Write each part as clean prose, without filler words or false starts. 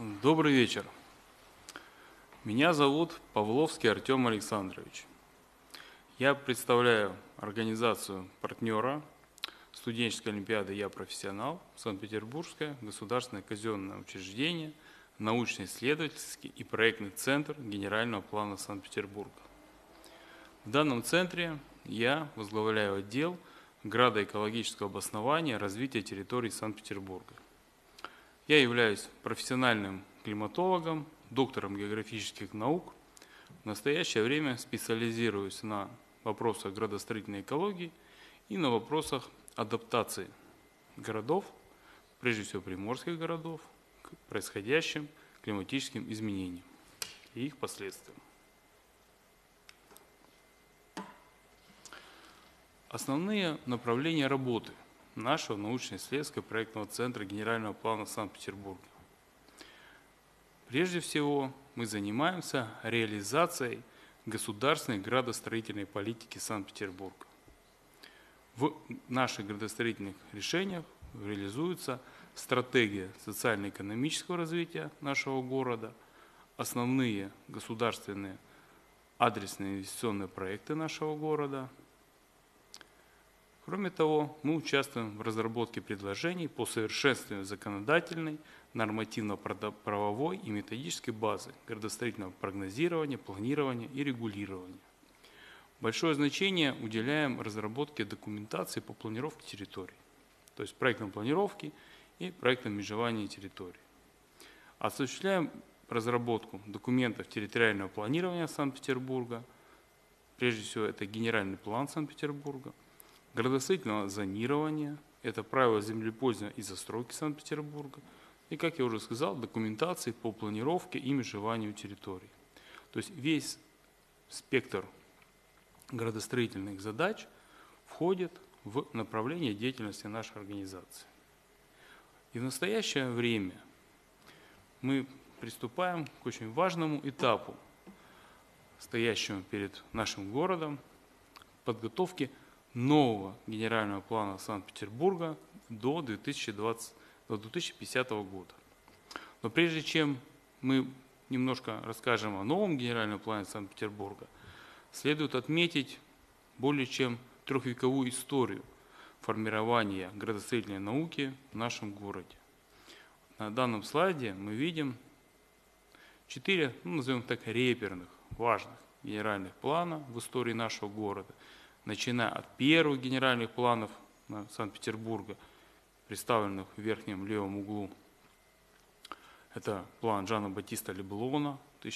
Добрый вечер. Меня зовут Павловский Артем Александрович. Я представляю организацию партнера студенческой олимпиады «Я профессионал», Санкт-Петербургское государственное казенное учреждение, научно-исследовательский и проектный центр Генерального плана Санкт-Петербурга. В данном центре я возглавляю отдел градоэкологического обоснования и развития территорий Санкт-Петербурга. Я являюсь профессиональным климатологом, доктором географических наук. В настоящее время специализируюсь на вопросах градостроительной экологии и на вопросах адаптации городов, прежде всего приморских городов, к происходящим климатическим изменениям и их последствиям. Основные направления работы нашего научно-исследовательского проектного центра Генерального плана Санкт-Петербурга. Прежде всего, мы занимаемся реализацией государственной градостроительной политики Санкт-Петербурга. В наших градостроительных решениях реализуется стратегия социально-экономического развития нашего города, основные государственные адресные инвестиционные проекты нашего города. Кроме того, мы участвуем в разработке предложений по совершенствованию законодательной, нормативно-правовой и методической базы градостроительного прогнозирования, планирования и регулирования. Большое значение уделяем разработке документации по планировке территорий, то есть проектной планировке и проектном межевании территорий. Осуществляем разработку документов территориального планирования Санкт-Петербурга, прежде всего это генеральный план Санкт-Петербурга, градостроительного зонирования, это правила землепользования и застройки Санкт-Петербурга, и, как я уже сказал, документации по планировке и межеванию территорий. То есть весь спектр градостроительных задач входит в направление деятельности нашей организации. И в настоящее время мы приступаем к очень важному этапу, стоящему перед нашим городом, подготовки нового генерального плана Санкт-Петербурга до 2050 года. Но прежде чем мы немножко расскажем о новом генеральном плане Санкт-Петербурга, следует отметить более чем трехвековую историю формирования градостроительной науки в нашем городе. На данном слайде мы видим 4, назовем так, реперных, важных генеральных плана в истории нашего города, начиная от первых генеральных планов Санкт-Петербурга, представленных в верхнем левом углу. Это план Жана Батиста Леблона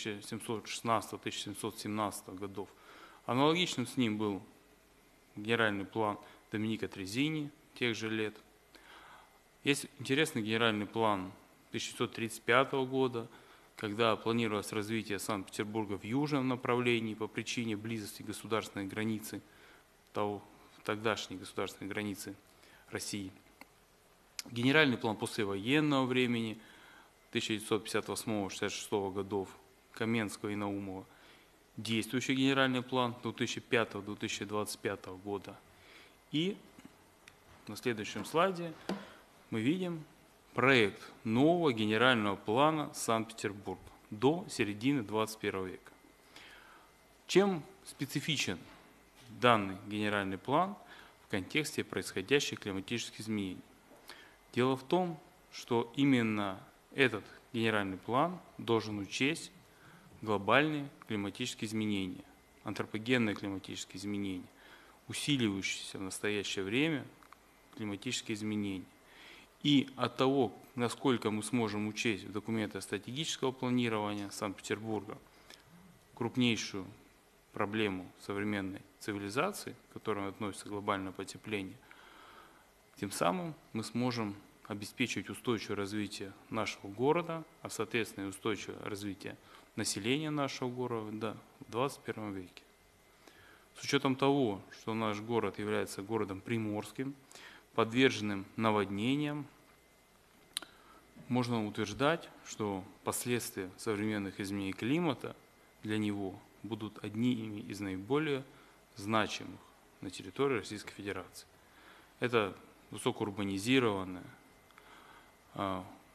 1716-1717 годов. Аналогичным с ним был генеральный план Доминика Трезини тех же лет. Есть интересный генеральный план 1635 года, когда планировалось развитие Санкт-Петербурга в южном направлении по причине близости государственной границы, тогдашней государственной границы России. Генеральный план послевоенного времени 1958-1966 годов Каменского и Наумова. Действующий генеральный план 2005-2025 года. И на следующем слайде мы видим проект нового генерального плана Санкт-Петербурга до середины 21 века. Чем специфичен данный генеральный план в контексте происходящих климатических изменений? Дело в том, что именно этот генеральный план должен учесть глобальные климатические изменения, антропогенные климатические изменения, усиливающиеся в настоящее время климатические изменения. И от того, насколько мы сможем учесть в документах стратегического планирования Санкт-Петербурга крупнейшую проблему современной цивилизации, к которой относится глобальное потепление, тем самым мы сможем обеспечить устойчивое развитие нашего города, а соответственно и устойчивое развитие населения нашего города в 21 веке. С учетом того, что наш город является городом приморским, подверженным наводнениям, можно утверждать, что последствия современных изменений климата для него будут одними из наиболее значимых на территории Российской Федерации. Это высокоурбанизированная,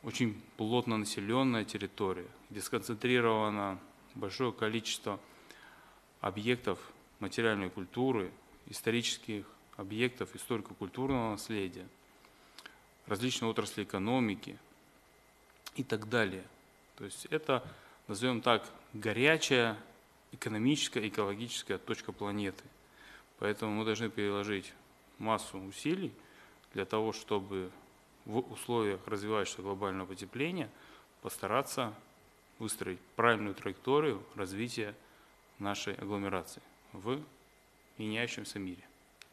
очень плотно населенная территория, где сконцентрировано большое количество объектов материальной культуры, исторических объектов историко-культурного наследия, различные отрасли экономики и так далее. То есть это, назовем так, горячая экономическая, экологическая точка планеты. Поэтому мы должны приложить массу усилий для того, чтобы в условиях развивающегося глобального потепления постараться выстроить правильную траекторию развития нашей агломерации в меняющемся мире.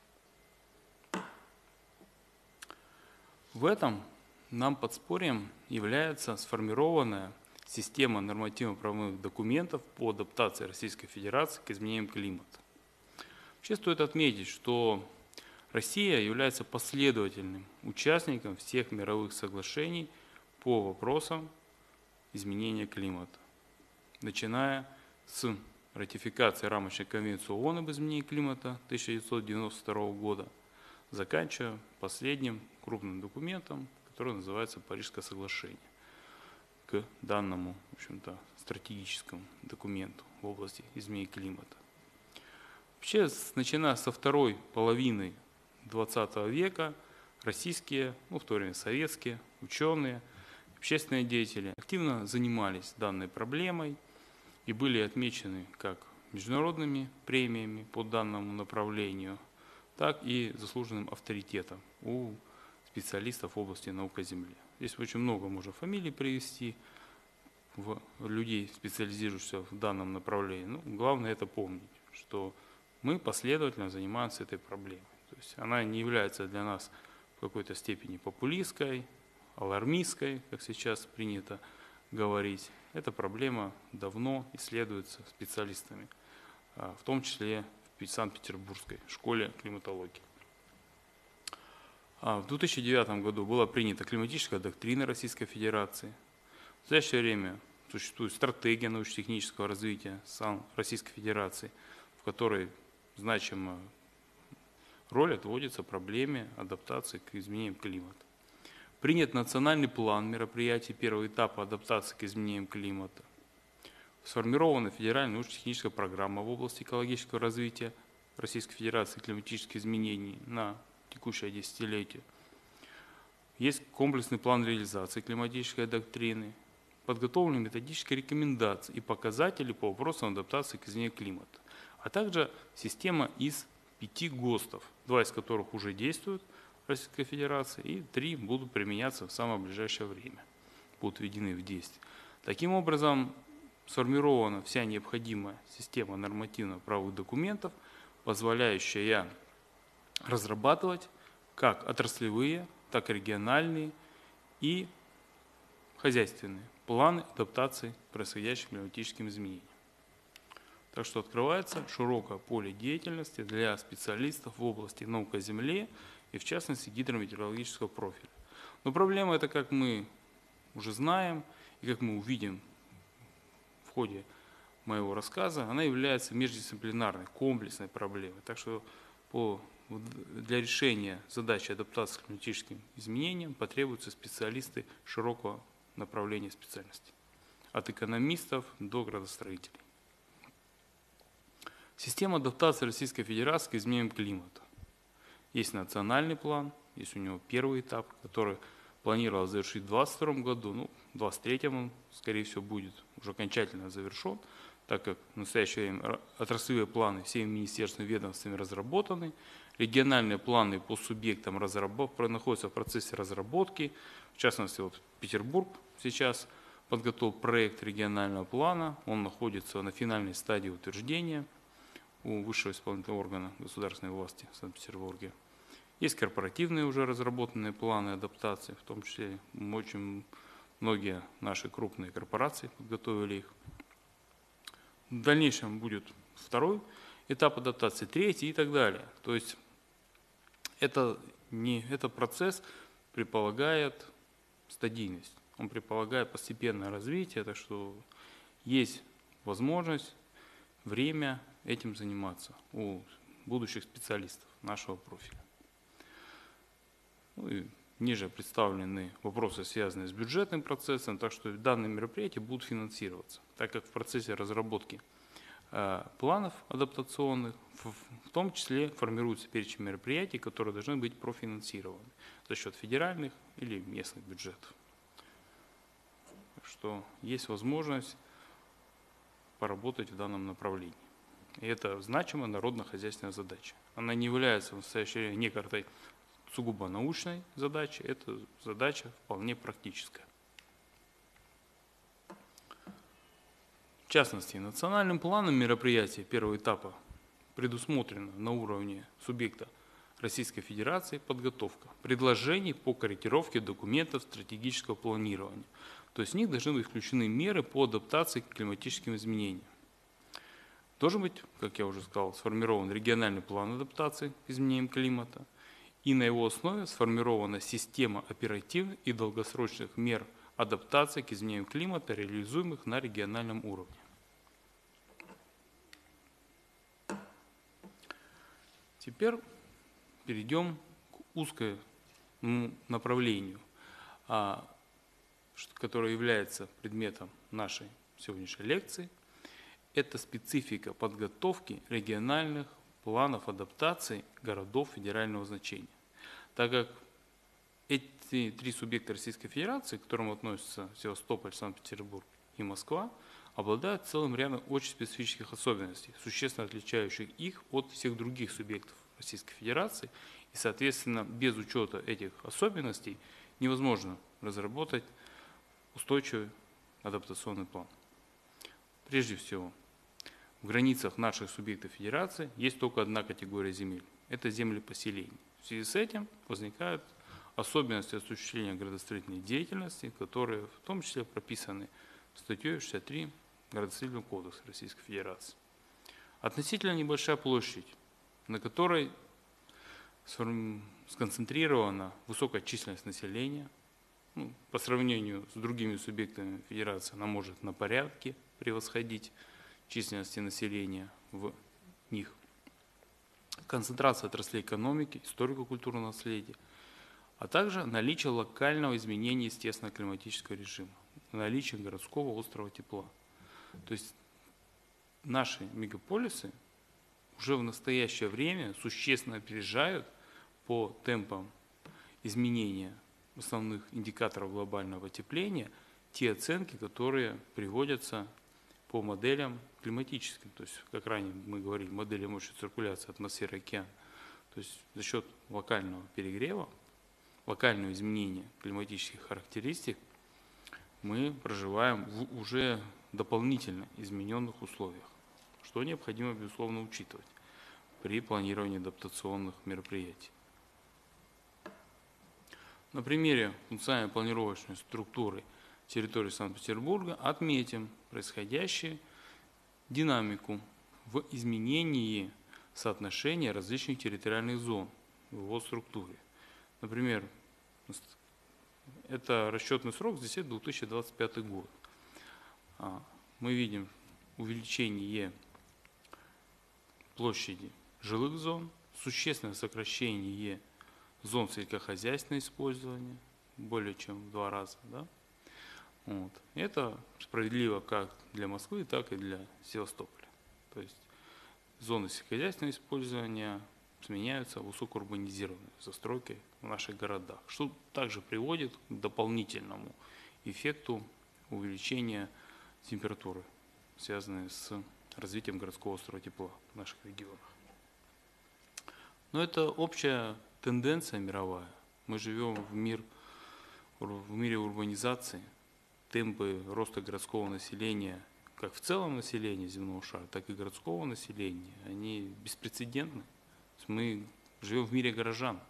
В этом нам подспорьем является сформированная система нормативно-правовых документов по адаптации Российской Федерации к изменениям климата. Вообще стоит отметить, что Россия является последовательным участником всех мировых соглашений по вопросам изменения климата, начиная с ратификации рамочной конвенции ООН об изменении климата 1992 года, заканчивая последним крупным документом, который называется Парижское соглашение, к данному, в общем-то, стратегическому документу в области изменения климата. Вообще, начиная со второй половины XX века, российские, в то время советские ученые, общественные деятели активно занимались данной проблемой и были отмечены как международными премиями по данному направлению, так и заслуженным авторитетом у специалистов в области наук о Земле. Здесь очень много можно фамилий привести в людей, специализирующихся в данном направлении. Но главное это помнить, что мы последовательно занимаемся этой проблемой. То есть она не является для нас в какой-то степени популистской, алармистской, как сейчас принято говорить. Эта проблема давно исследуется специалистами, в том числе в Санкт-Петербургской школе климатологии. В 2009 году была принята климатическая доктрина Российской Федерации. В настоящее время существует стратегия научно-технического развития Российской Федерации, в которой значимая роль отводится проблеме адаптации к изменениям климата. Принят национальный план мероприятий первого этапа адаптации к изменениям климата. Сформирована федеральная научно-техническая программа в области экологического развития Российской Федерации климатических изменений на текущее десятилетие. Есть комплексный план реализации климатической доктрины, подготовлены методические рекомендации и показатели по вопросам адаптации к изменениям климата, а также система из 5 ГОСТов, 2 из которых уже действуют в Российской Федерации, и 3 будут применяться в самое ближайшее время, будут введены в действие. Таким образом, сформирована вся необходимая система нормативно-правовых документов, позволяющая разрабатывать как отраслевые, так и региональные и хозяйственные планы адаптации к происходящим климатическим изменениям. Так что открывается широкое поле деятельности для специалистов в области наук о Земле и в частности гидрометеорологического профиля. Но проблема эта, как мы уже знаем и как мы увидим в ходе моего рассказа, она является междисциплинарной, комплексной проблемой. Так что для решения задачи адаптации к климатическим изменениям потребуются специалисты широкого направления специальности, от экономистов до градостроителей. Система адаптации Российской Федерации к изменениям климата. Есть национальный план, есть у него первый этап, который планировалось завершить в 2022 году, в 2023 он, скорее всего, будет уже окончательно завершен, так как в настоящее время отраслевые планы всеми министерствами и ведомствами разработаны, региональные планы по субъектам находятся в процессе разработки, в частности, Петербург сейчас подготовил проект регионального плана, он находится на финальной стадии утверждения у высшего исполнительного органа государственной власти в Санкт-Петербурге. Есть корпоративные уже разработанные планы адаптации, в том числе очень многие наши крупные корпорации подготовили их. В дальнейшем будет второй этап адаптации, третий и так далее. То есть этот процесс предполагает стадийность, он предполагает постепенное развитие, так что есть возможность, время этим заниматься у будущих специалистов нашего профиля. И ниже представлены вопросы, связанные с бюджетным процессом, так что данные мероприятия будут финансироваться, так как в процессе разработки планов адаптационных, в том числе формируется перечень мероприятий, которые должны быть профинансированы за счет федеральных или местных бюджетов. Так что есть возможность поработать в данном направлении. И это значимая народно-хозяйственная задача. Она не является в настоящее время некой сугубо научной задачей, это задача вполне практическая. В частности, национальным планом мероприятий первого этапа предусмотрена на уровне субъекта Российской Федерации подготовка предложений по корректировке документов стратегического планирования. То есть в них должны быть включены меры по адаптации к климатическим изменениям. Должен быть, как я уже сказал, сформирован региональный план адаптации к изменениям климата, и на его основе сформирована система оперативных и долгосрочных мер адаптации к изменениям климата, реализуемых на региональном уровне. Теперь перейдем к узкому направлению, которое является предметом нашей сегодняшней лекции. Это специфика подготовки региональных планов адаптации городов федерального значения. Так как эти три субъекта Российской Федерации, к которым относятся Севастополь, Санкт-Петербург и Москва, обладают целым рядом очень специфических особенностей, существенно отличающих их от всех других субъектов Российской Федерации. И, соответственно, без учета этих особенностей невозможно разработать устойчивый адаптационный план. Прежде всего, в границах наших субъектов Федерации есть только одна категория земель – это земли поселений. В связи с этим возникают особенности осуществления градостроительной деятельности, которые в том числе прописаны статьей 63 Градостроительного кодекса Российской Федерации. Относительно небольшая площадь, на которой сконцентрирована высокая численность населения, по сравнению с другими субъектами Федерации она может на порядке превосходить численности населения в них. Концентрация отраслей экономики, историко-культурного наследия, а также наличие локального изменения естественно-климатического режима, наличие городского острова тепла. То есть наши мегаполисы уже в настоящее время существенно опережают по темпам изменения основных индикаторов глобального потепления те оценки, которые приводятся по моделям климатическим. То есть, как ранее мы говорили, модели мощной циркуляции атмосферы и океана. То есть за счет локального перегрева, локального изменения климатических характеристик мы проживаем в уже дополнительно измененных условиях, что необходимо, безусловно, учитывать при планировании адаптационных мероприятий. На примере функциональной планировочной структуры территории Санкт-Петербурга отметим происходящую динамику в изменении соотношения различных территориальных зон в его структуре. Например, это расчетный срок, здесь это 2025 год. Мы видим увеличение площади жилых зон, существенное сокращение зон сельскохозяйственного использования, более чем в 2 раза. Да? Вот. Это справедливо как для Москвы, так и для Севастополя. То есть зоны сельскохозяйственного использования сменяются высокоурбанизированной застройкой в наших городах, что также приводит к дополнительному эффекту увеличения температуры, связанной с развитием городского острова тепла в наших регионах. Но это общая тенденция мировая. Мы живем в мире урбанизации. Темпы роста городского населения, как в целом населения земного шара, так и городского населения, они беспрецедентны. Мы живем в мире горожан.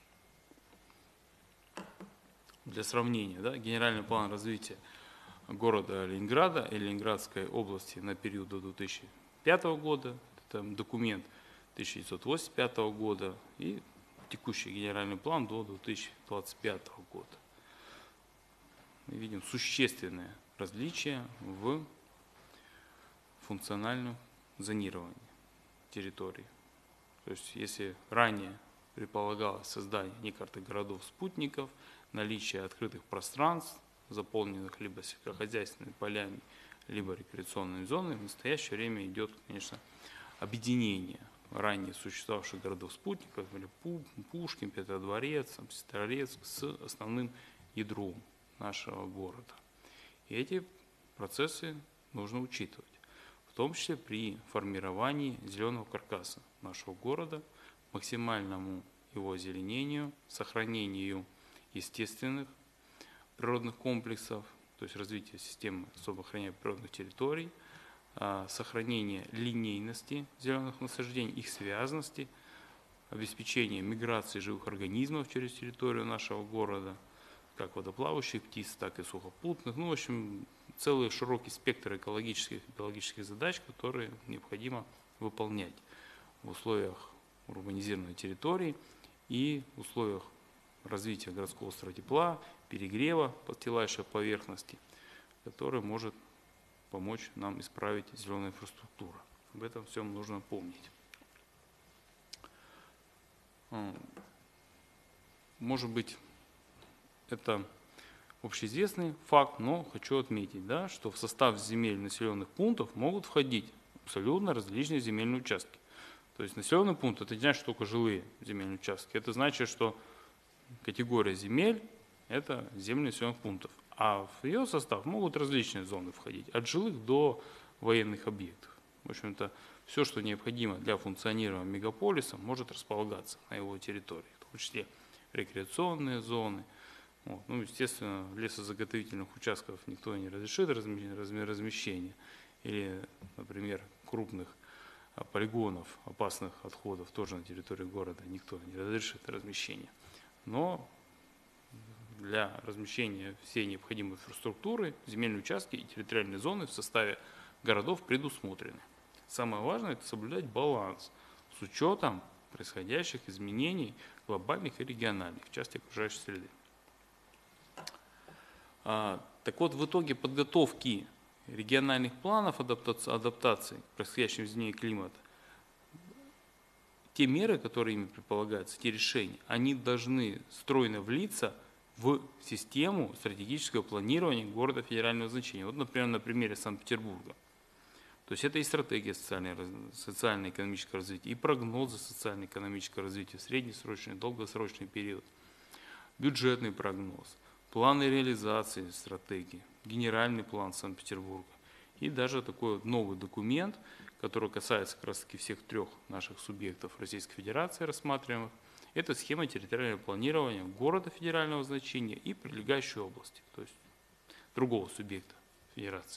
Для сравнения, да, генеральный план развития города Ленинграда и Ленинградской области на период до 2005 года, это документ 1985 года и текущий генеральный план до 2025 года. Мы видим существенное различие в функциональном зонировании территории. То есть, если ранее предполагалось создание не карты городов-спутников, наличие открытых пространств, заполненных либо сельскохозяйственными полями, либо рекреационными зонами. В настоящее время идет, конечно, объединение ранее существовавших городов-спутников, Пушкин, Петродворец, Сестрорецк, с основным ядром нашего города. И эти процессы нужно учитывать, в том числе при формировании зеленого каркаса нашего города, максимальному его озеленению, сохранению естественных природных комплексов, то есть развитие системы особо охраняемых природных территорий, сохранение линейности зеленых насаждений, их связанности, обеспечение миграции живых организмов через территорию нашего города, как водоплавающих птиц, так и сухопутных. Ну, в общем, целый широкий спектр экологических и биологических задач, которые необходимо выполнять в условиях урбанизированной территории и в условиях развития городского стройтепла, перегрева подстилающей поверхности, который может помочь нам исправить зеленую инфраструктуру. Об этом всем нужно помнить. Может быть, это общеизвестный факт, но хочу отметить, да, что в состав земель населенных пунктов могут входить абсолютно различные земельные участки. То есть населенный пункт – это не значит, что только жилые земельные участки. Это значит, что категория земель – это земли населенных пунктов. А в ее состав могут различные зоны входить, от жилых до военных объектов. В общем-то, все, что необходимо для функционирования мегаполиса, может располагаться на его территории, в том числе рекреационные зоны. Вот. Ну, естественно, лесозаготовительных участков никто не разрешит размещение. Или, например, крупных полигонов опасных отходов тоже на территории города никто не разрешит размещение. Но для размещения всей необходимой инфраструктуры земельные участки и территориальные зоны в составе городов предусмотрены. Самое важное – это соблюдать баланс с учетом происходящих изменений глобальных и региональных в части окружающей среды. Так вот, в итоге подготовки региональных планов адаптации к происходящим изменениям климата, те меры, которые ими предполагаются, те решения, они должны стройно влиться в систему стратегического планирования города федерального значения. Вот, например, на примере Санкт-Петербурга. То есть это и стратегия социально-экономического развития, и прогнозы социально-экономического развития в среднесрочный и долгосрочный период, бюджетный прогноз, планы реализации стратегии, генеральный план Санкт-Петербурга и даже такой вот новый документ, который касается как раз таки всех трех наших субъектов Российской Федерации рассматриваемых. Это схема территориального планирования города федерального значения и прилегающей области, то есть другого субъекта федерации.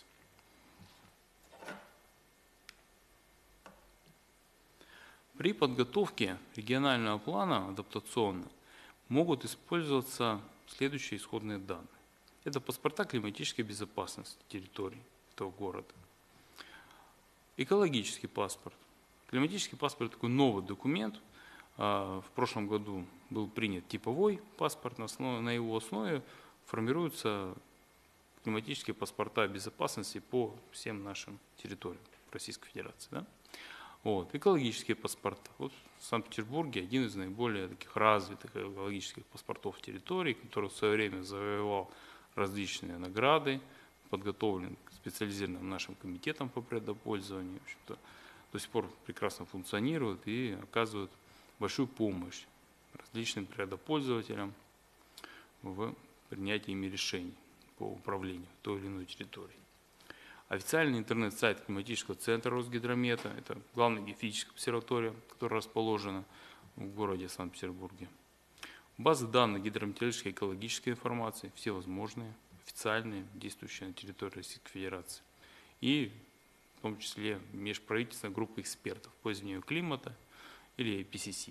При подготовке регионального плана адаптационного могут использоваться следующие исходные данные. Это паспорта климатической безопасности территории этого города. Экологический паспорт. Климатический паспорт – такой новый документ. В прошлом году был принят типовой паспорт, на его основе формируются климатические паспорта безопасности по всем нашим территориям Российской Федерации. Да? Вот. Экологические паспорта. Вот в Санкт-Петербурге один из наиболее таких развитых экологических паспортов территории, который в свое время завоевал различные награды, подготовлен специализированным нашим комитетом по природопользованию, в общем-то, до сих пор прекрасно функционирует и оказывает большую помощь различным природопользователям в принятии ими решений по управлению той или иной территорией. Официальный интернет-сайт климатического центра Росгидромета, это главная геофизическая обсерватория, которая расположена в городе Санкт-Петербурге. Базы данных гидрометеорологической и экологической информации, все возможные, официальные, действующие на территории Российской Федерации. И в том числе межправительственная группа экспертов по изменению климата или IPCC.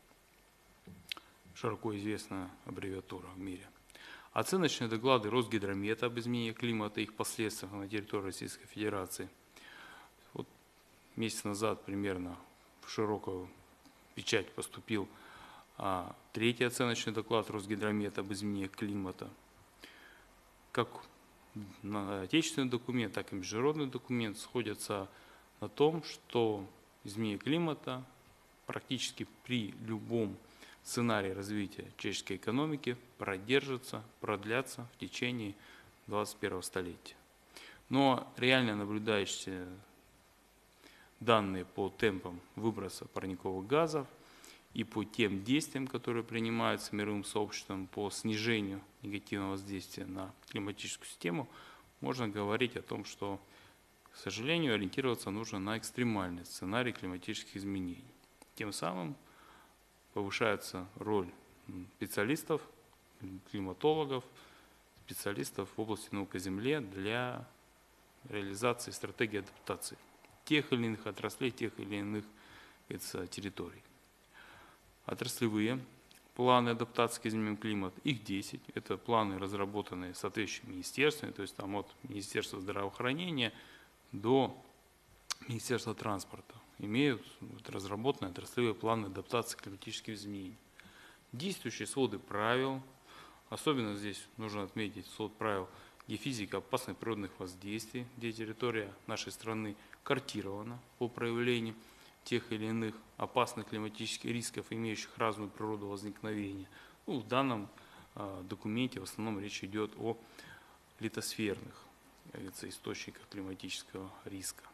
Широко известная аббревиатура в мире. Оценочные доклады Росгидромета об изменении климата и их последствиях на территории Российской Федерации. Вот месяц назад примерно в широкую печать поступил третий оценочный доклад Росгидромета об изменении климата. Как отечественный документ, так и международный документ сходятся на том, что изменение климата практически при любом сценарий развития чешской экономики продлятся в течение 21 столетия. Но реально наблюдающиеся данные по темпам выброса парниковых газов и по тем действиям, которые принимаются мировым сообществом по снижению негативного воздействия на климатическую систему, можно говорить о том, что, к сожалению, ориентироваться нужно на экстремальный сценарий климатических изменений. Тем самым повышается роль специалистов, климатологов, специалистов в области науки о Земле для реализации стратегии адаптации тех или иных отраслей, тех или иных территорий. Отраслевые планы адаптации к изменениям климата, их 10. Это планы, разработанные соответствующими министерствами, то есть там от Министерства здравоохранения до Министерства транспорта. Имеют разработанные отраслевые планы адаптации к климатическим изменениям. Действующие своды правил, особенно здесь нужно отметить свод правил геофизики опасных природных воздействий, где территория нашей страны картирована по проявлению тех или иных опасных климатических рисков, имеющих разную природу возникновения. В данном документе в основном речь идет о литосферных источниках климатического риска.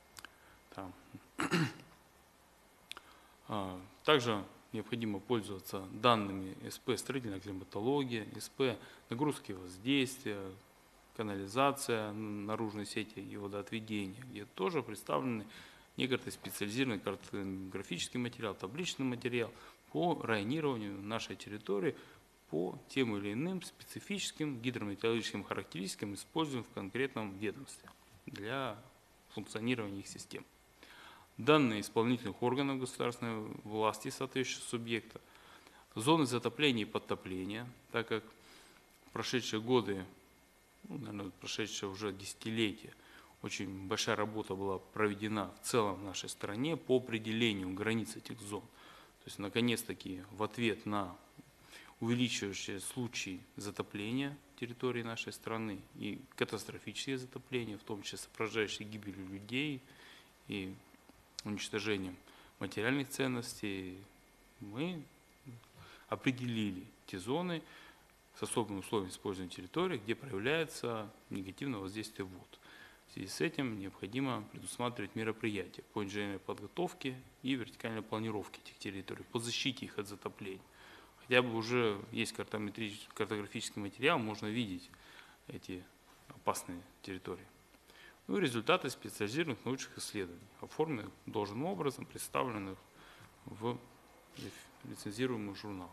Также необходимо пользоваться данными СП «Строительная климатология», СП «Нагрузки и воздействия», канализация наружной сети и водоотведения, где тоже представлены некоторые специализированный картографический материал, табличный материал по районированию нашей территории по тем или иным специфическим гидрометеорологическим характеристикам, используемым в конкретном ведомстве для функционирования их систем. Данные исполнительных органов государственной власти соответствующего субъекта, зоны затопления и подтопления, так как в прошедшие годы, наверное, прошедшее уже десятилетие, очень большая работа была проведена в целом в нашей стране по определению границ этих зон. То есть, наконец-таки, в ответ на увеличивающие случаи затопления территории нашей страны и катастрофические затопления, в том числе сопровождающие гибелью людей и уничтожением материальных ценностей, мы определили те зоны с особыми условиями использования территории, где проявляется негативное воздействие вод. В связи с этим необходимо предусматривать мероприятия по инженерной подготовке и вертикальной планировке этих территорий, по защите их от затопления. Хотя бы уже есть картографический материал, можно видеть эти опасные территории. И результаты специализированных научных исследований, оформленных должным образом, представленных в лицензируемых журналах.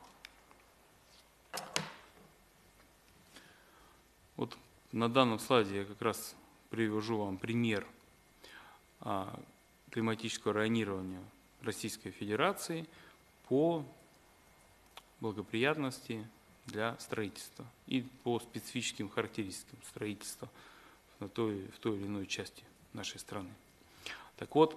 Вот на данном слайде я как раз привожу вам пример климатического районирования Российской Федерации по благоприятности для строительства и по специфическим характеристикам строительства в той или иной части нашей страны. Так вот,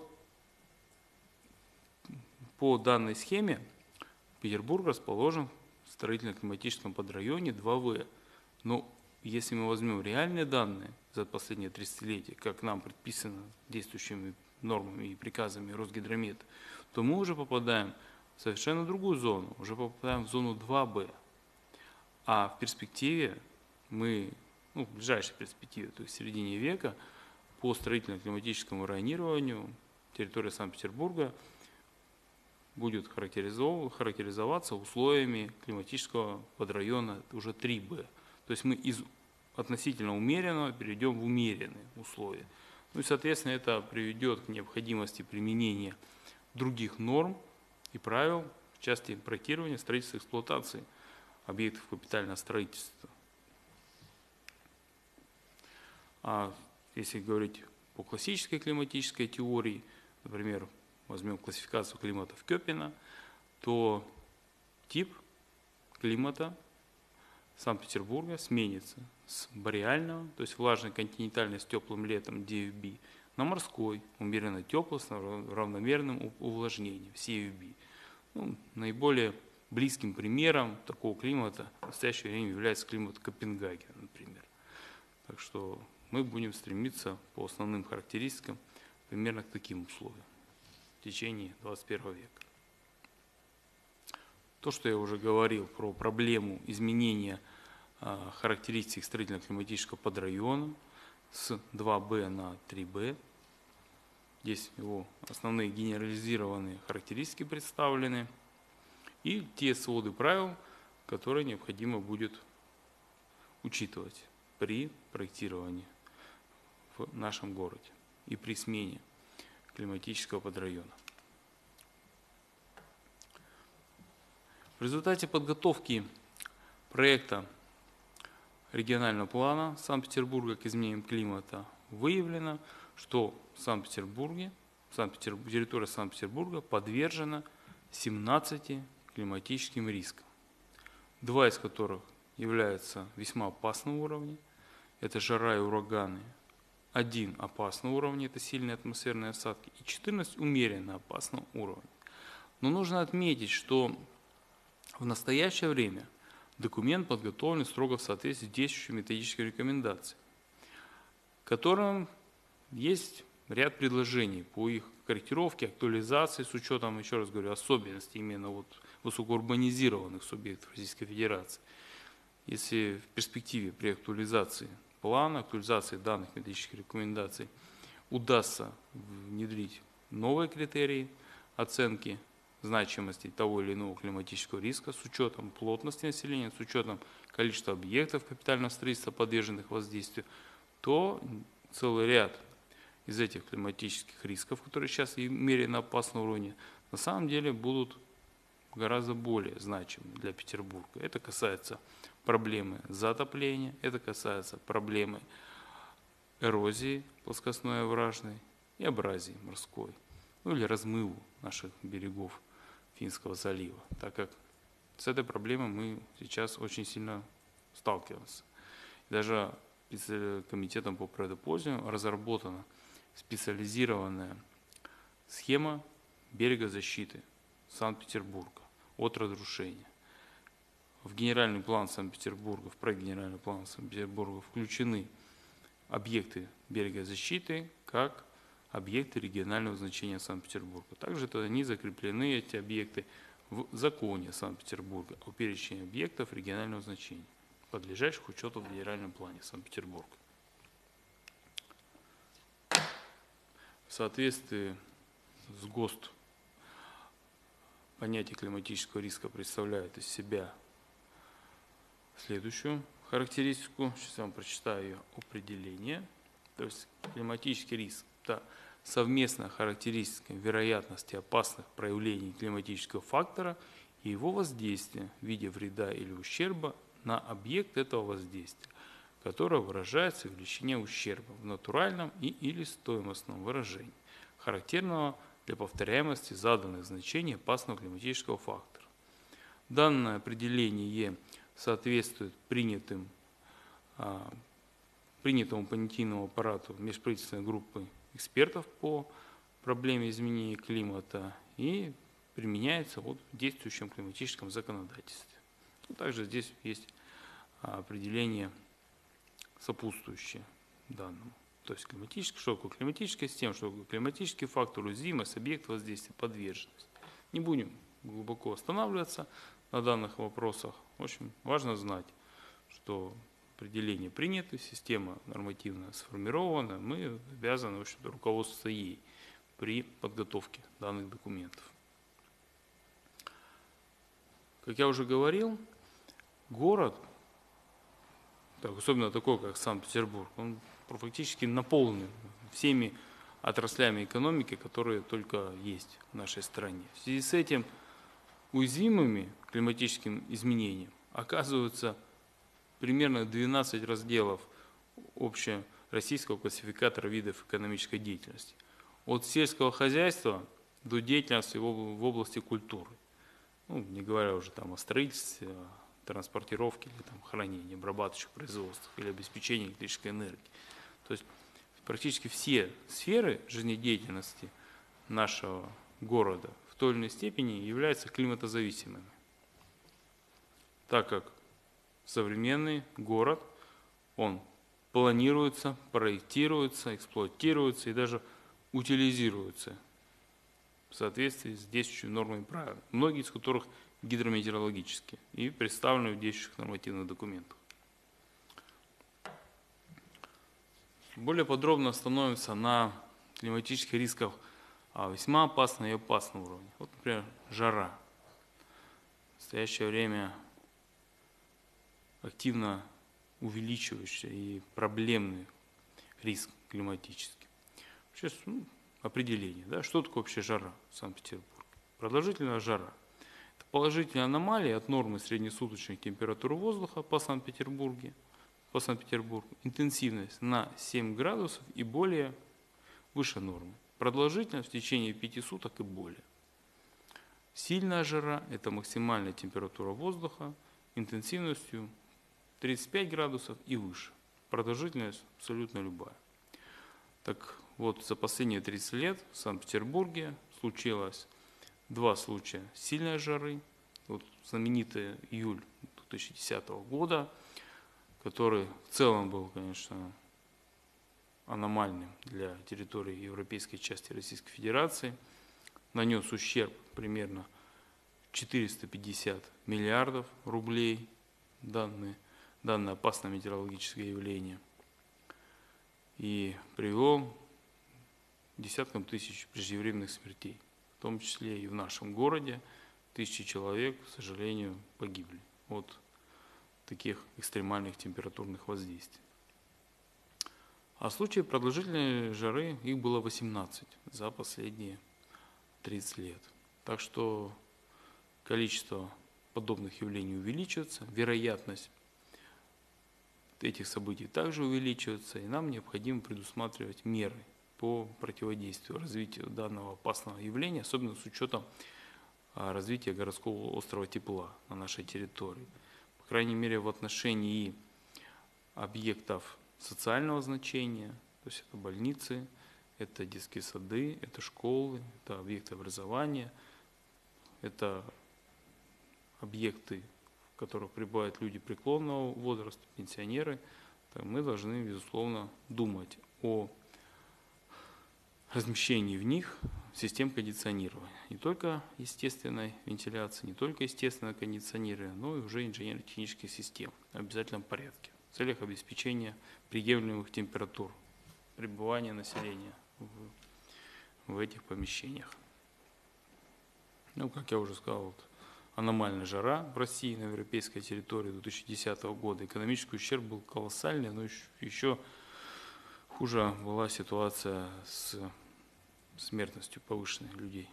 по данной схеме Петербург расположен в строительно-климатическом подрайоне 2В. Но если мы возьмем реальные данные за последние 30-летия, как нам предписано действующими нормами и приказами Росгидромета, то мы уже попадаем в совершенно другую зону, уже попадаем в зону 2Б. А в перспективе мы, в ближайшей перспективе, то есть в середине века, по строительно-климатическому районированию территория Санкт-Петербурга будет характеризоваться условиями климатического подрайона уже 3Б. То есть мы из относительно умеренного перейдем в умеренные условия. Ну и, соответственно, это приведет к необходимости применения других норм и правил в части проектирования, строительства и эксплуатации объектов капитального строительства. А если говорить по классической климатической теории, например, возьмем классификацию климатов Кёпена, то тип климата Санкт-Петербурга сменится с бариального, то есть влажной континентальной с теплым летом DFB, на морской, умеренно теплый с равномерным увлажнением CFB. Наиболее близким примером такого климата в настоящее время является климат Копенгагена, например. Так что мы будем стремиться по основным характеристикам примерно к таким условиям в течение 21 века. То, что я уже говорил про проблему изменения характеристик строительно-климатического подрайона с 2Б на 3Б. Здесь его основные генерализированные характеристики представлены. И те своды правил, которые необходимо будет учитывать при проектировании в нашем городе и при смене климатического подрайона. В результате подготовки проекта регионального плана Санкт-Петербурга к изменениям климата выявлено, что в Санкт-Петербурге, территория Санкт-Петербурга подвержена 17 климатическим рискам, 2 из которых являются весьма опасного уровня, это жара и ураганы, 1 опасного уровня, это сильные атмосферные осадки, и 14 умеренно опасного уровня. Но нужно отметить, что в настоящее время документ подготовлен строго в соответствии с действующими методическими рекомендациями, в котором есть ряд предложений по их корректировке, актуализации с учетом, еще раз говорю, особенностей именно вот высокоурбанизированных субъектов Российской Федерации. Если в перспективе при актуализации плана, актуализации данных методических рекомендаций удастся внедрить новые критерии оценки значимости того или иного климатического риска с учетом плотности населения, с учетом количества объектов капитального строительства, подверженных воздействию, то целый ряд из этих климатических рисков, которые сейчас умеренно опасного уровня, на самом деле будут гораздо более значимы для Петербурга. Это касается проблемы затопления, это касается проблемы эрозии плоскостной овражной и абразии морской, ну или размыву наших берегов Финского залива, так как с этой проблемой мы сейчас очень сильно сталкиваемся. Даже комитетом по природопользованию разработана специализированная схема берегозащиты Санкт-Петербурга от разрушения. В генеральный план Санкт-Петербурга, в проект генерального плана Санкт-Петербурга включены объекты берегозащиты как объекты регионального значения Санкт-Петербурга. Также они закреплены, эти объекты, в законе Санкт-Петербурга о перечне объектов регионального значения, подлежащих учету в генеральном плане Санкт-Петербурга. В соответствии с ГОСТ понятие климатического риска представляет из себя следующую характеристику. Сейчас я вам прочитаю ее определение. То есть климатический риск – это совместная характеристика вероятности опасных проявлений климатического фактора и его воздействия в виде вреда или ущерба на объект этого воздействия, которое выражается в величине ущерба в натуральном или стоимостном выражении, характерного для повторяемости заданных значений опасного климатического фактора. Данное определение соответствует принятому понятийному аппарату межправительственной группы экспертов по проблеме изменения климата и применяется в действующем климатическом законодательстве. Также здесь есть определение сопутствующее данному. То есть климатический, что такое климатическая система, что такое климатический фактор, уязвимость, объект воздействия, подверженность. Не будем глубоко останавливаться на данных вопросах. В общем, важно знать, что определение принято, система нормативно сформирована, мы обязаны, в общем-то, руководствоваться ей при подготовке данных документов. Как я уже говорил, город, особенно такой, как Санкт-Петербург, он фактически наполнен всеми отраслями экономики, которые только есть в нашей стране. В связи с этим уязвимыми к климатическим изменениям оказываются примерно 12 разделов общероссийского классификатора видов экономической деятельности. От сельского хозяйства до деятельности в области культуры. Ну, не говоря уже там о строительстве, о транспортировке, или там хранении, обрабатывающих производствах или обеспечении электрической энергии. То есть практически все сферы жизнедеятельности нашего города в той или иной степени являются климатозависимыми, так как современный город, он планируется, проектируется, эксплуатируется и даже утилизируется в соответствии с действующими нормами правил, многие из которых гидрометеорологические и представлены в действующих нормативных документах. Более подробно остановимся на климатических рисках весьма опасного и опасного уровня. Вот, например, жара. В настоящее время активно увеличивающийся и проблемный риск климатический. Сейчас определение, да, что такое вообще жара в Санкт-Петербурге? Продолжительная жара – это положительная аномалия от нормы среднесуточных температур воздуха по Санкт-Петербургу, интенсивность на 7 градусов и более выше нормы, продолжительность в течение 5 суток и более. Сильная жара – это максимальная температура воздуха интенсивностью 35 градусов и выше, продолжительность абсолютно любая. Так вот, за последние 30 лет в Санкт-Петербурге случилось 2 случая сильной жары. Вот знаменитый июль 2010 года, который в целом был, конечно, аномальным для территории европейской части Российской Федерации, нанес ущерб примерно 450 миллиардов рублей данное опасное метеорологическое явление и привело к десяткам тысяч преждевременных смертей, в том числе и в нашем городе. Тысячи человек, к сожалению, погибли от таких экстремальных температурных воздействий. А случаев продолжительной жары их было 18 за последние 30 лет. Так что количество подобных явлений увеличивается, вероятность этих событий также увеличивается, и нам необходимо предусматривать меры по противодействию развитию данного опасного явления, особенно с учетом развития городского острова тепла на нашей территории. По крайней мере, в отношении объектов социального значения, то есть это больницы, это детские сады, это школы, это объекты образования, это объекты, в которых пребывают люди преклонного возраста, пенсионеры. Мы должны, безусловно, думать о размещении в них систем кондиционирования. Не только естественной вентиляции, не только естественного кондиционирования, но и уже инженерно-технических систем в обязательном порядке в целях обеспечения приемлемых температур пребывания населения в этих помещениях. Ну, как я уже сказал, вот, аномальная жара в России на европейской территории 2010 года. Экономический ущерб был колоссальный, но еще хуже была ситуация с смертностью повышенной людей.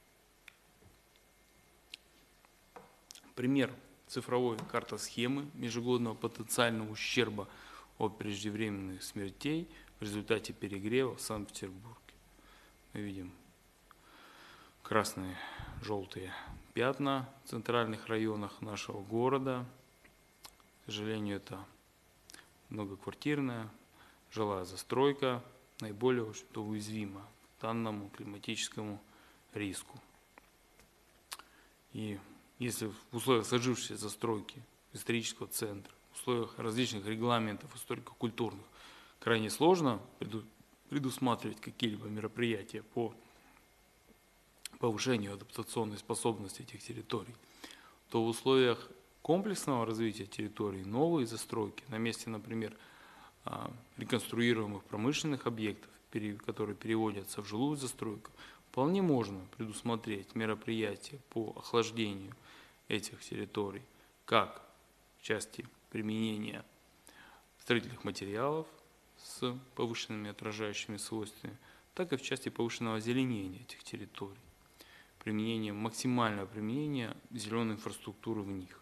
Пример цифровой картосхемы ежегодного потенциального ущерба от преждевременных смертей в результате перегрева в Санкт-Петербурге. Мы видим красные, желтые пятна в центральных районах нашего города. К сожалению, это многоквартирная жилая застройка, наиболее уязвима к данному климатическому риску. И если в условиях сложившейся застройки исторического центра, в условиях различных регламентов историко-культурных крайне сложно предусматривать какие-либо мероприятия по повышению адаптационной способности этих территорий, то в условиях комплексного развития территорий новые застройки на месте, например, реконструируемых промышленных объектов, которые переводятся в жилую застройку, вполне можно предусмотреть мероприятия по охлаждению этих территорий, как в части применения строительных материалов с повышенными отражающими свойствами, так и в части повышенного озеленения этих территорий, максимального применения зеленой инфраструктуры в них,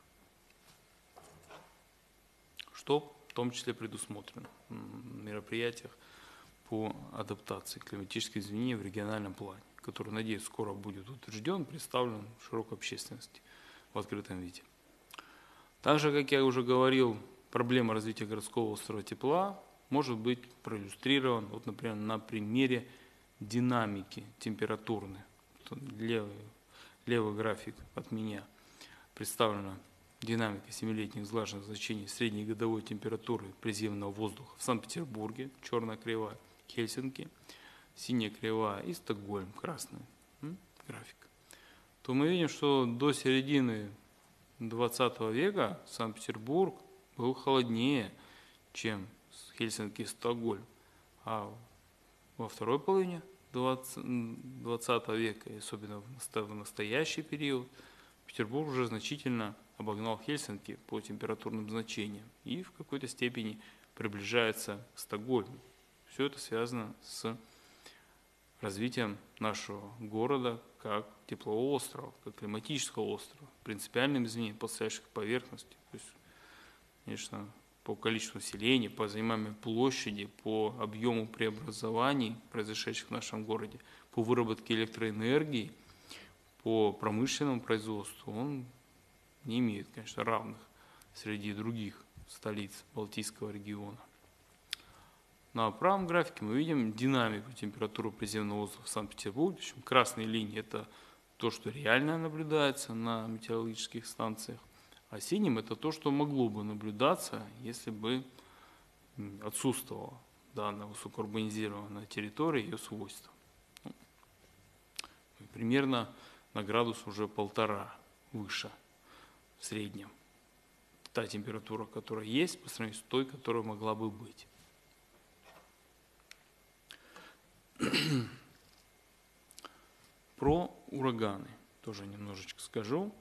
что в том числе предусмотрено в мероприятиях по адаптации климатических изменений в региональном плане, который, надеюсь, скоро будет утвержден, представлен широкой общественности в открытом виде. Также, как я уже говорил, проблема развития городского острова тепла может быть проиллюстрирована, вот, например, на примере динамики температурной. Левый график от меня представлена динамика 7-летних влажных значений средней годовой температуры приземного воздуха в Санкт-Петербурге, черная кривая, Хельсинки, синяя кривая и Стокгольм, красный график. То мы видим, что до середины XX века Санкт-Петербург был холоднее, чем Хельсинки и Стокгольм. А во второй половине XX века, и особенно в настоящий период, Петербург уже значительно обогнал Хельсинки по температурным значениям и в какой-то степени приближается к Стокгольму. Все это связано с развитием нашего города как теплового острова, как климатического острова, принципиальным изменением подстоящих поверхностей. То есть, конечно, по количеству населения, по занимаемой площади, по объему преобразований, произошедших в нашем городе, по выработке электроэнергии, по промышленному производству, он не имеет, конечно, равных среди других столиц Балтийского региона. На правом графике мы видим динамику температуры приземного воздуха в Санкт-Петербурге. Причем красные линии – это то, что реально наблюдается на метеорологических станциях, а синим – это то, что могло бы наблюдаться, если бы отсутствовала данная высокоурбанизированная территория и ее свойства. Примерно на градус уже 1,5 выше в среднем. Та температура, которая есть, по сравнению с той, которая могла бы быть. Про ураганы тоже немножечко скажу.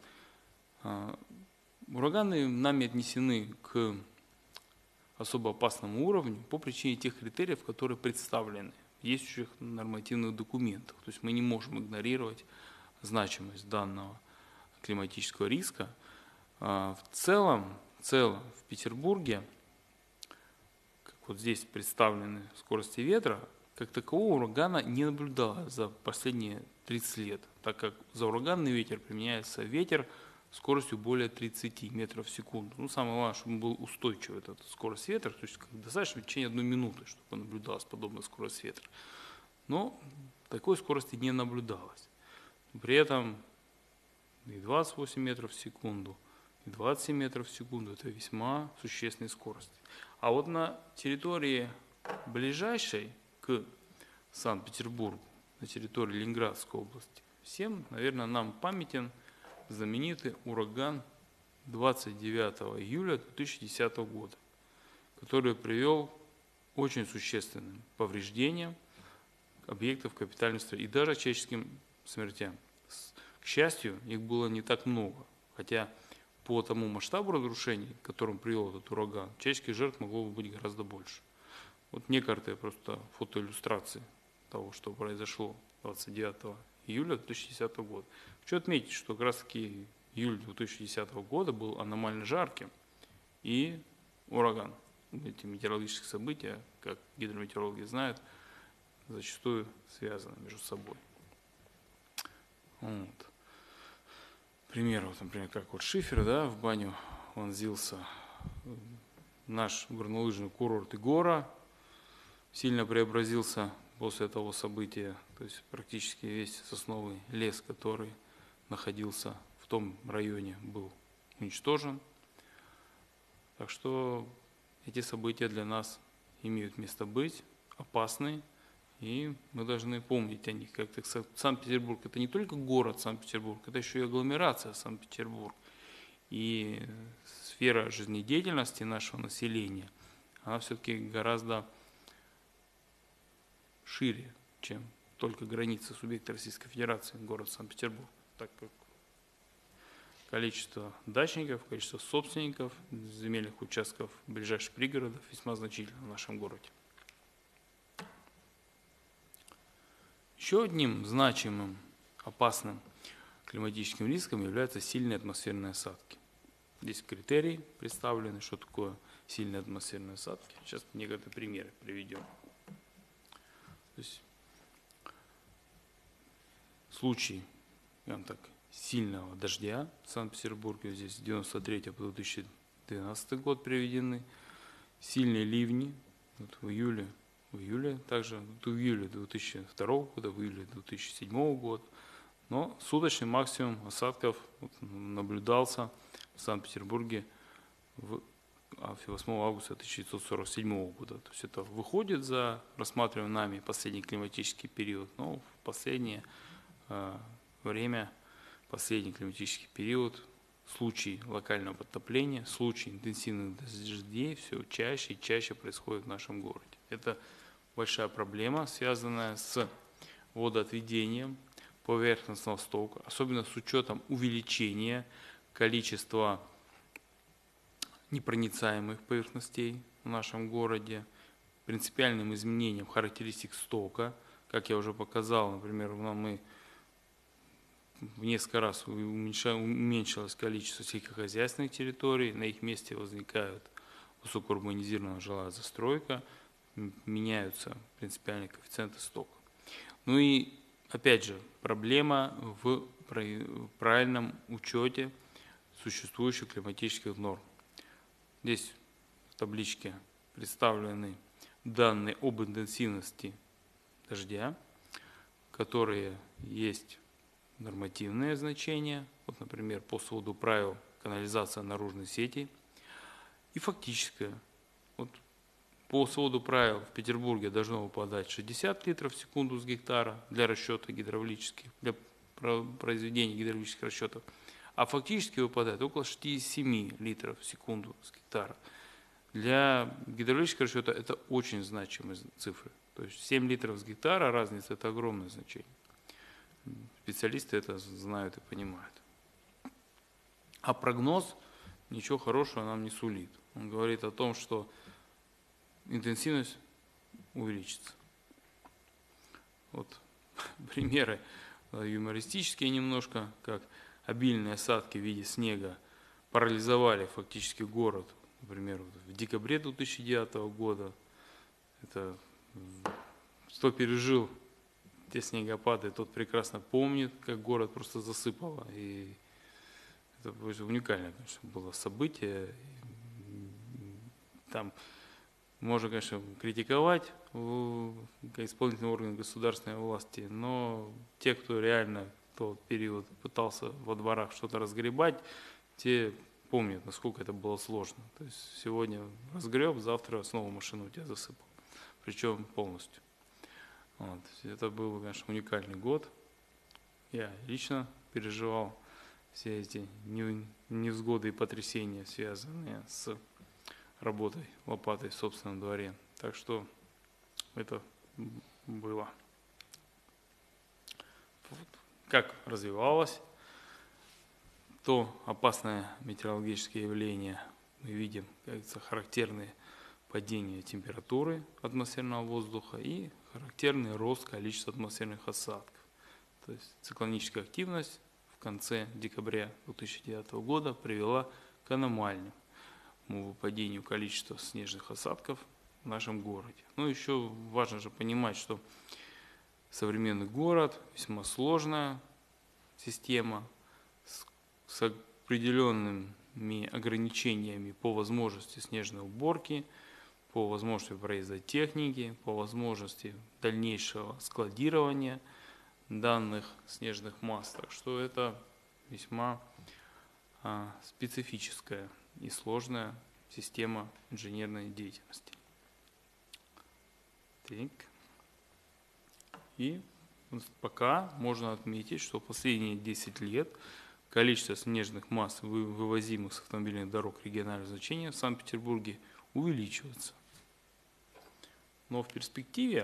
Ураганы нами отнесены к особо опасному уровню по причине тех критериев, которые представлены в действующих нормативных документах. То есть мы не можем игнорировать значимость данного климатического риска. В целом в Петербурге, как вот здесь представлены скорости ветра, как такового урагана не наблюдалось за последние 30 лет, так как за ураганный ветер применяется ветер скоростью более 30 метров в секунду. Ну, самое важное, чтобы он был устойчивый, эта скорость ветра, то есть достаточно в течение 1 минуты, чтобы наблюдалась подобная скорость ветра. Но такой скорости не наблюдалось. При этом и 28 метров в секунду, и 27 метров в секунду – это весьма существенные скорости. А вот на территории ближайшей к Санкт-Петербургу, на территории Ленинградской области, всем, наверное, нам памятен знаменитый ураган 29 июля 2010 года, который привел к очень существенным повреждениям объектов капитальной строительства и даже человеческим смертям. К счастью, их было не так много, хотя по тому масштабу разрушений, к которым привел этот ураган, человеческих жертв могло бы быть гораздо больше. Вот некоторые просто фотоиллюстрации того, что произошло 29 июля 2010 года. Хочу отметить, что как раз таки июль 2010 года был аномально жарким, и ураган. Эти метеорологические события, как гидрометеорологи знают, зачастую связаны между собой. Вот. Пример, вот, например, как вот шифер, да, в баню вонзился. Наш горнолыжный курорт Игора сильно преобразился после того события. То есть практически весь сосновый лес, который находился в том районе, был уничтожен. Так что эти события для нас имеют место быть, опасны, и мы должны помнить о них. Как-то Санкт-Петербург – это не только город Санкт-Петербург, это еще и агломерация Санкт-Петербург. И сфера жизнедеятельности нашего населения, она все-таки гораздо шире, чем только границы субъекта Российской Федерации, город Санкт-Петербург, так как количество дачников, количество собственников земельных участков ближайших пригородов весьма значительно в нашем городе. Еще одним значимым, опасным климатическим риском являются сильные атмосферные осадки. Здесь критерии представлены, что такое сильные атмосферные осадки. Сейчас некоторые примеры приведем. То есть, в случае, сильного дождя в Санкт-Петербурге, здесь с 1993 по 2012 год приведены, сильные ливни, вот в июле, также в июле 2002 года, в июле 2007 года, но суточный максимум осадков наблюдался в Санкт-Петербурге 8 августа 1947 года. То есть это выходит за рассматриваемый нами последний климатический период, но в последнее время, последний климатический период случаи локального подтопления, случаи интенсивных дождей все чаще и чаще происходят в нашем городе. Это большая проблема, связанная с водоотведением поверхностного стока, особенно с учетом увеличения количества непроницаемых поверхностей в нашем городе, принципиальным изменением характеристик стока. Как я уже показал, например, мы в несколько раз уменьшилось количество сельскохозяйственных территорий, на их месте возникает высокоурбанизированная жилая застройка, меняются принципиальные коэффициенты стока. Ну и опять же проблема в правильном учете существующих климатических норм. Здесь в табличке представлены данные об интенсивности дождя, которые есть нормативные значения, вот, например, по своду правил канализация наружной сети, и фактическое. Вот по своду правил в Петербурге должно выпадать 60 литров в секунду с гектара для расчета гидравлических, для произведения гидравлических расчетов, а фактически выпадает около 67 литров в секунду с гектара. Для гидравлического расчета это очень значимые цифры. То есть 7 литров с гектара, разница, это огромное значение. Специалисты это знают и понимают. А прогноз ничего хорошего нам не сулит. Он говорит о том, что интенсивность увеличится. Вот примеры юмористические немножко, как обильные осадки в виде снега парализовали фактически город, например, в декабре 2009 года. Это кто пережил те снегопады, тот прекрасно помнит, как город просто засыпало. И это уникальное, конечно, было событие. Там можно, конечно, критиковать исполнительные органы государственной власти, но те, кто реально в тот период пытался во дворах что-то разгребать, те помнят, насколько это было сложно. То есть сегодня разгреб, завтра снова машину у тебя засыпал. Причем полностью. Вот. Это был, конечно, уникальный год. Я лично переживал все эти невзгоды и потрясения, связанные с работой лопатой в собственном дворе. Так что это было. Вот. Как развивалось то опасное метеорологическое явление, мы видим, как говорится, характерные падение температуры атмосферного воздуха и характерный рост количества атмосферных осадков. То есть циклоническая активность в конце декабря 2009 года привела к аномальному выпадению количества снежных осадков в нашем городе. Но еще важно же понимать, что современный город весьма сложная система с определенными ограничениями по возможности снежной уборки, по возможности проезда техники, по возможности дальнейшего складирования данных снежных масс. Так что это весьма специфическая и сложная система инженерной деятельности. Так. И пока можно отметить, что последние 10 лет количество снежных масс, вывозимых с автомобильных дорог регионального значения в Санкт-Петербурге, увеличивается. Но в перспективе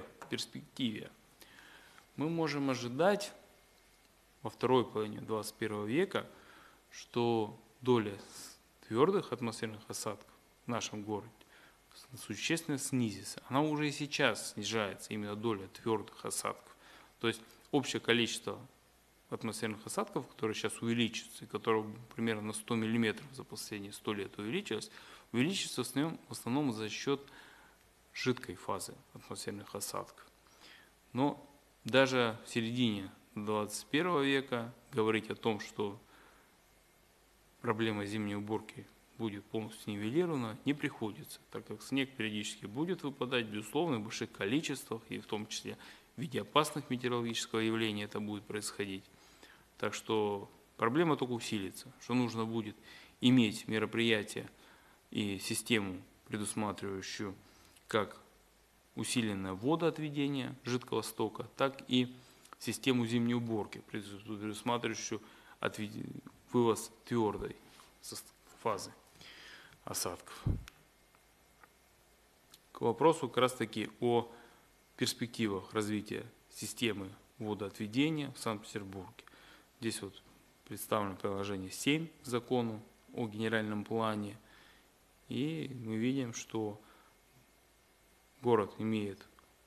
мы можем ожидать во второй половине 21 века, что доля твердых атмосферных осадков в нашем городе существенно снизится. Она уже и сейчас снижается, именно доля твердых осадков. То есть общее количество атмосферных осадков, которые сейчас увеличиваются, и которые примерно на 100 мм за последние 100 лет увеличивается в основном за счет жидкой фазы атмосферных осадков. Но даже в середине 21 века говорить о том, что проблема зимней уборки будет полностью нивелирована, не приходится, так как снег периодически будет выпадать, безусловно, в больших количествах, и в том числе в виде опасных метеорологического явления это будет происходить. Так что проблема только усилится, что нужно будет иметь мероприятия и систему, предусматривающую как усиленное водоотведение жидкого стока, так и систему зимней уборки, предусматривающую вывоз твердой фазы осадков. К вопросу как раз таки о перспективах развития системы водоотведения в Санкт-Петербурге. Здесь вот представлено приложение 7 к закону о генеральном плане. И мы видим, что город имеет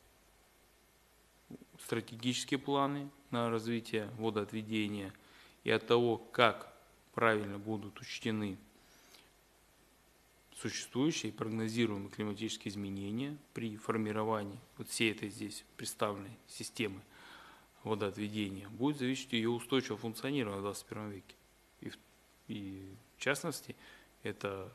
стратегические планы на развитие водоотведения. И от того, как правильно будут учтены существующие и прогнозируемые климатические изменения при формировании вот всей этой здесь представленной системы водоотведения, будет зависеть ее устойчивое функционирование в 21 веке. И в частности, это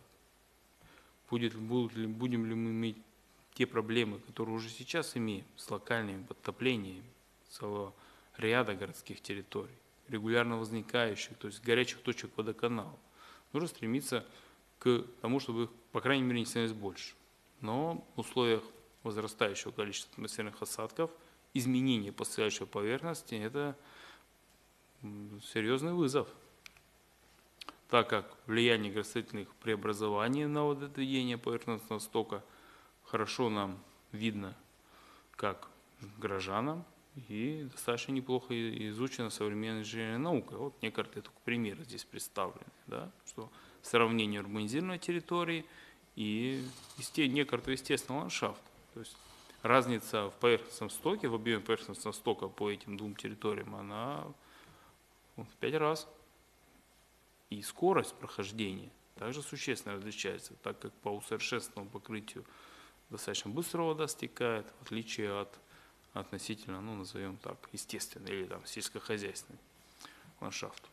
будем ли мы иметь те проблемы, которые уже сейчас имеем, с локальными подтоплениями целого ряда городских территорий, регулярно возникающих, то есть горячих точек водоканала. Нужно стремиться к тому, чтобы их, по крайней мере, не становилось больше. Но в условиях возрастающего количества атмосферных осадков изменение поступающей поверхности – это серьезный вызов, так как влияние градостроительных преобразований на водоотведение поверхностного стока хорошо нам видно как горожанам и достаточно неплохо изучено современной инженерной наукой. Вот некоторые только примеры здесь представлены, да, что сравнение урбанизированной территории и некоторого естественного ландшафта. То есть разница в поверхностном стоке, в объеме поверхностного стока по этим двум территориям, она в 5 раз. И скорость прохождения также существенно различается, так как по усовершенствованному покрытию достаточно быстро вода стекает, в отличие от относительно, ну, назовем так, естественной или там сельскохозяйственной ландшафту.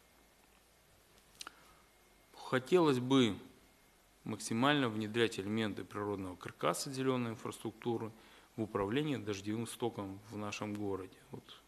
Хотелось бы максимально внедрять элементы природного каркаса зеленой инфраструктуры в управление дождевым стоком в нашем городе. Вот.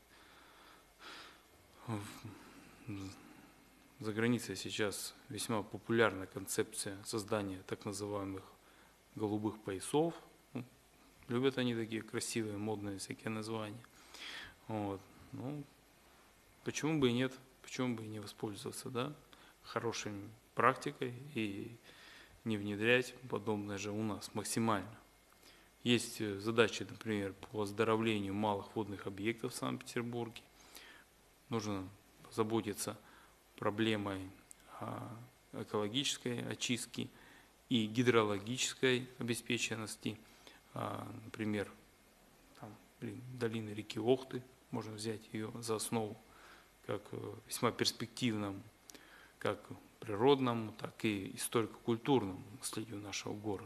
За границей сейчас весьма популярна концепция создания так называемых голубых поясов. Любят они такие красивые, модные всякие названия. Вот. Ну, почему бы и нет, почему бы и не воспользоваться, да, хорошей практикой и не внедрять подобное же у нас максимально. Есть задачи, например, по оздоровлению малых водных объектов в Санкт-Петербурге. Нужно заботиться проблемой экологической очистки и гидрологической обеспеченности. Например, долины реки Охты, можно взять ее за основу, как весьма перспективному, как природному, так и историко-культурному наследию нашего города.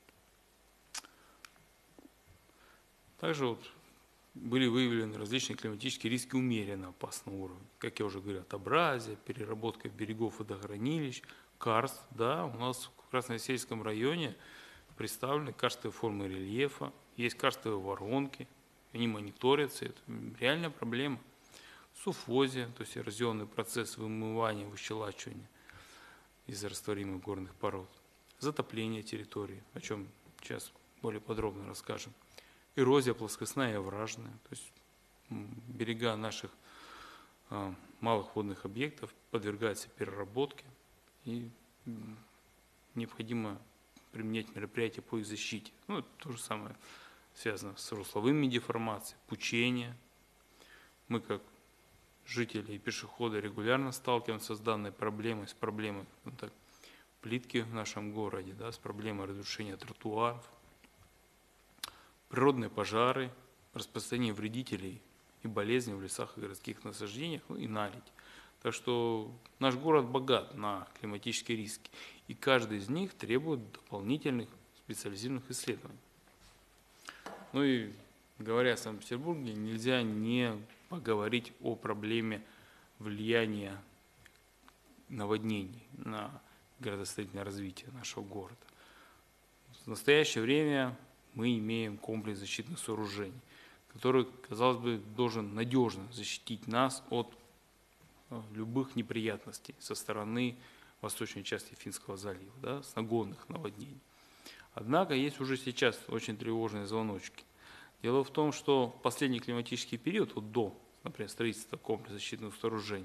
Также вот были выявлены различные климатические риски умеренно опасного уровня. Как я уже говорил, абразия, переработка берегов водохранилищ, карст. Да, у нас в Красносельском районе представлены карстовые формы рельефа, есть карстовые воронки, они мониторятся, это реальная проблема. Суффозия, то есть эрозионный процесс вымывания, выщелачивания из растворимых горных пород. Затопление территории, о чем сейчас более подробно расскажем. Эрозия плоскостная и овражная, то есть берега наших малых водных объектов подвергаются переработке и необходимо применять мероприятия по их защите. Ну, это то же самое связано с русловыми деформациями, пучение. Мы как жители и пешеходы регулярно сталкиваемся с данной проблемой, с проблемой плитки в нашем городе, да, с проблемой разрушения тротуаров. Природные пожары, распространение вредителей и болезней в лесах и городских насаждениях, ну и наледь. Так что наш город богат на климатические риски, и каждый из них требует дополнительных специализированных исследований. Ну и говоря о Санкт-Петербурге, нельзя не поговорить о проблеме влияния наводнений на градостроительное развитие нашего города. В настоящее время мы имеем комплекс защитных сооружений, который, казалось бы, должен надежно защитить нас от любых неприятностей со стороны восточной части Финского залива, да, с нагонных наводнений. Однако есть уже сейчас очень тревожные звоночки. Дело в том, что в последний климатический период, вот до, например, строительства комплекса защитных сооружений,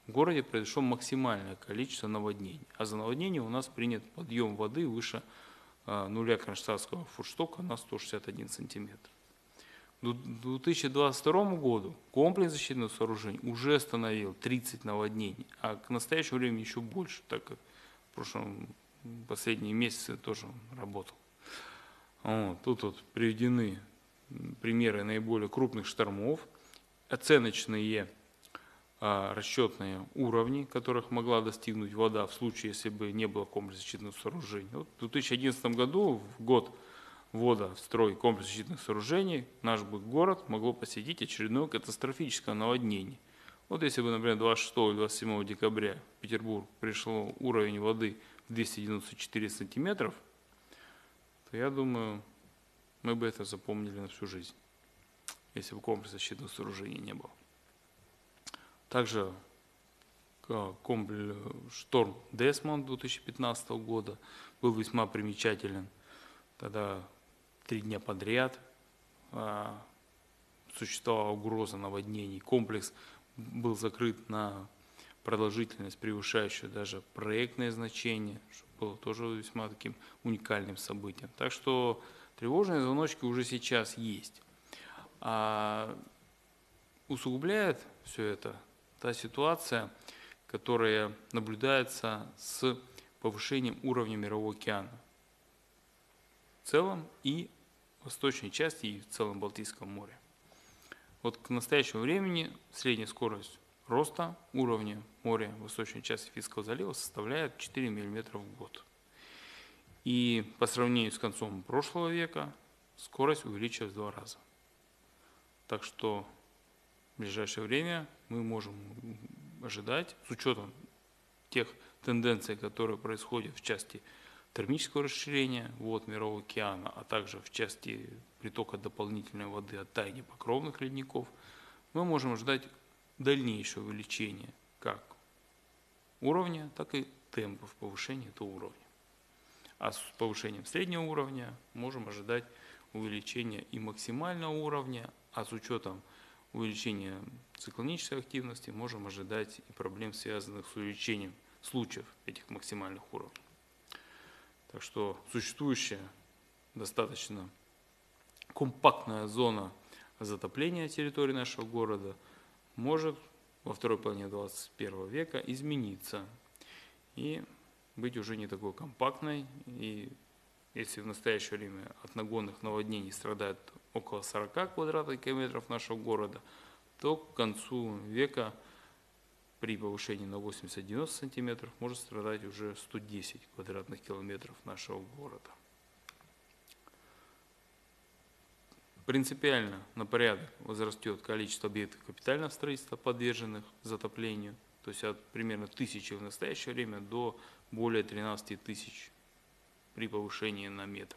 в городе произошло максимальное количество наводнений. А за наводнение у нас принят подъем воды выше нуля Кронштадтского фурштока на 161 сантиметр. К 2022 году комплекс защитных сооружений уже остановил 30 наводнений, а к настоящему времени еще больше, так как последние месяцы тоже он работал. Тут вот приведены примеры наиболее крупных штормов, оценочные расчетные уровни, которых могла достигнуть вода в случае, если бы не было комплекса защитных сооружений. Вот в 2011 году, в год ввода в строй комплекса защитных сооружений, наш город могло посетить очередное катастрофическое наводнение. Вот если бы, например, 26 или 27 декабря в Петербург пришло уровень воды в 294 сантиметров, то я думаю, мы бы это запомнили на всю жизнь, если бы комплекса защитных сооружений не было. Также шторм Десмонд 2015 года был весьма примечателен. Тогда 3 дня подряд существовала угроза наводнений. Комплекс был закрыт на продолжительность, превышающую даже проектное значение, что было тоже весьма таким уникальным событием. Так что тревожные звоночки уже сейчас есть. Усугубляет все это та ситуация, которая наблюдается с повышением уровня Мирового океана в целом и в восточной части, и в целом Балтийском море. Вот к настоящему времени средняя скорость роста уровня моря в восточной части Финского залива составляет 4 мм в год. И по сравнению с концом прошлого века скорость увеличилась в 2 раза. Так что в ближайшее время мы можем ожидать, с учетом тех тенденций, которые происходят в части термического расширения вод Мирового океана, а также в части притока дополнительной воды от таяния покровных ледников, мы можем ожидать дальнейшее увеличение как уровня, так и темпов повышения этого уровня. А с повышением среднего уровня можем ожидать увеличения и максимального уровня, а с учетом увеличения циклонической активности можем ожидать и проблем, связанных с увеличением случаев этих максимальных уровней. Так что существующая достаточно компактная зона затопления территории нашего города может во второй половине 21 века измениться и быть уже не такой компактной. И если в настоящее время от нагонных наводнений страдает около 40 квадратных километров нашего города, то к концу века при повышении на 80-90 сантиметров может страдать уже 110 квадратных километров нашего города. Принципиально на порядок возрастет количество объектов капитального строительства, подверженных затоплению, то есть от примерно 1000 в настоящее время до более 13 тысяч при повышении на метр.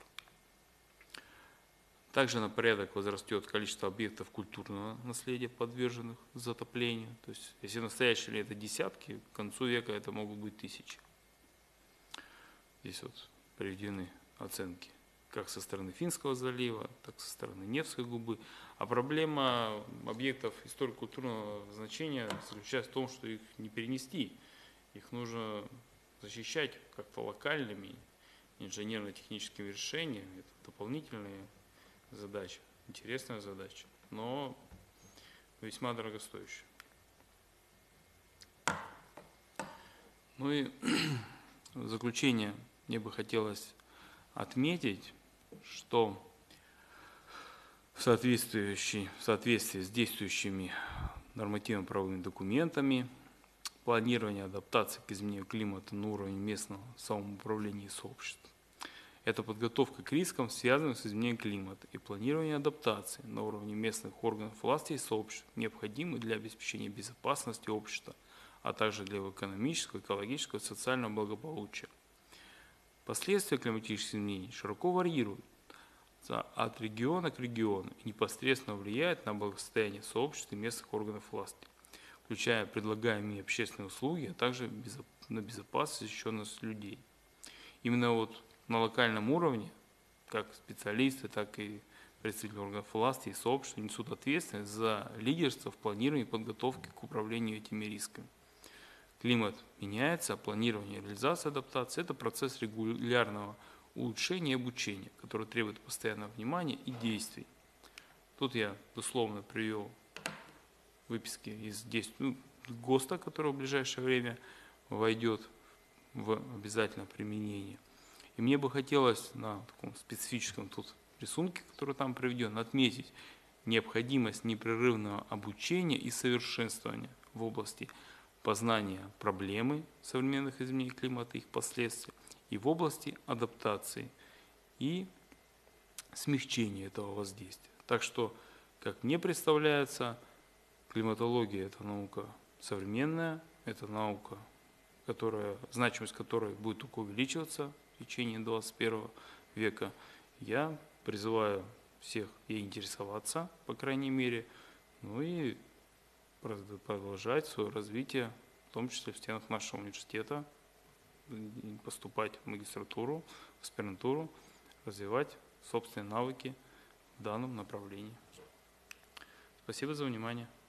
Также на порядок возрастет количество объектов культурного наследия, подверженных затоплению. То есть, если в настоящее время это десятки, к концу века это могут быть тысячи. Здесь вот приведены оценки как со стороны Финского залива, так и со стороны Невской губы. А проблема объектов историко-культурного значения заключается в том, что их не перенести. Их нужно защищать как-то локальными инженерно-техническими решениями. Это дополнительные задача, интересная задача, но весьма дорогостоящая. Ну и в заключение мне бы хотелось отметить, что в соответствии с действующими нормативно-правовыми документами планирование адаптации к изменению климата на уровне местного самоуправления и сообщества. Это подготовка к рискам, связанным с изменением климата, и планирование адаптации на уровне местных органов власти и сообществ, необходимы для обеспечения безопасности общества, а также для его экономического, экологического и социального благополучия. Последствия климатических изменений широко варьируют от региона к региону и непосредственно влияют на благосостояние сообществ и местных органов власти, включая предлагаемые общественные услуги, а также на безопасность и защищенность людей. Именно вот на локальном уровне, как специалисты, так и представители органов власти и сообщества несут ответственность за лидерство в планировании и подготовке к управлению этими рисками. Климат меняется, а планирование и реализация адаптации – это процесс регулярного улучшения и обучения, который требует постоянного внимания и действий. Тут я дословно привел выписки из действий ГОСТа, который в ближайшее время войдет в обязательное применение. И мне бы хотелось на таком специфическом тут рисунке, который там приведен, отметить необходимость непрерывного обучения и совершенствования в области познания проблемы современных изменений климата и их последствий, и в области адаптации и смягчения этого воздействия. Так что, как мне представляется, климатология – это наука современная, это наука, значимость которой будет только увеличиваться в течение 21 века. Я призываю всех ей интересоваться, по крайней мере, ну и продолжать свое развитие, в том числе в стенах нашего университета, поступать в магистратуру, в аспирантуру, развивать собственные навыки в данном направлении. Спасибо за внимание.